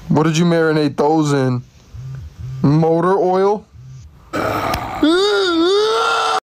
What did you marinate those in? Motor oil?